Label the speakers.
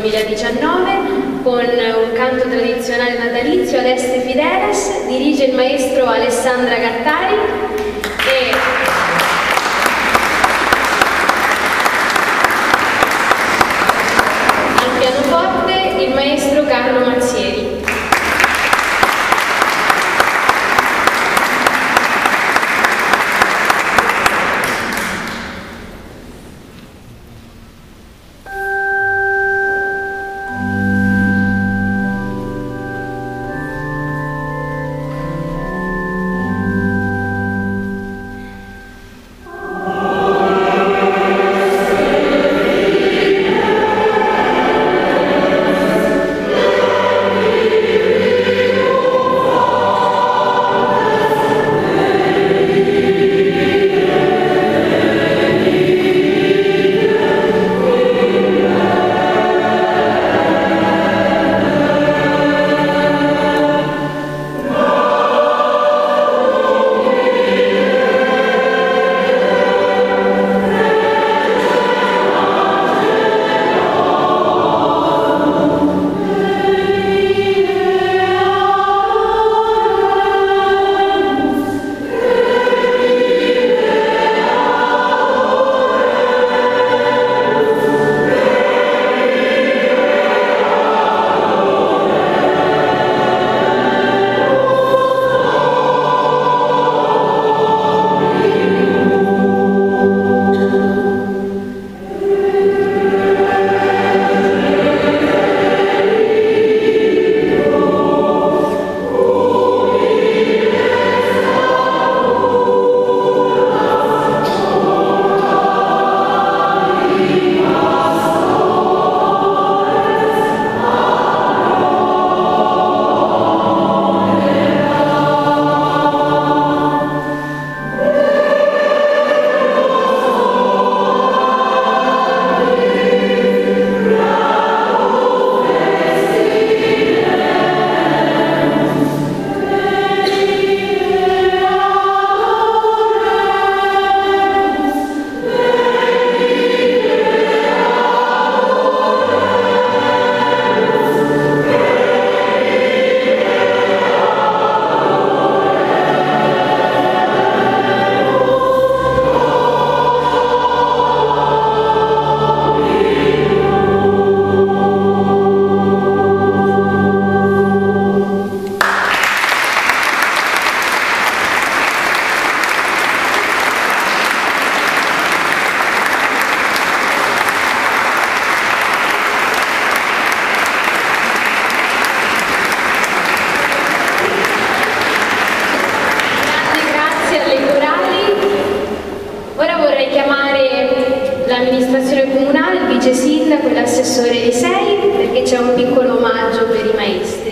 Speaker 1: 2019 con un canto tradizionale natalizio ad Este Fideles. Dirige il maestro Alessandra Gattari e al pianoforte il maestro Carlo Mazzieri.
Speaker 2: L'amministrazione comunale, il vice sindaco e l'assessore Lisei, perché c'è un piccolo omaggio per i maestri.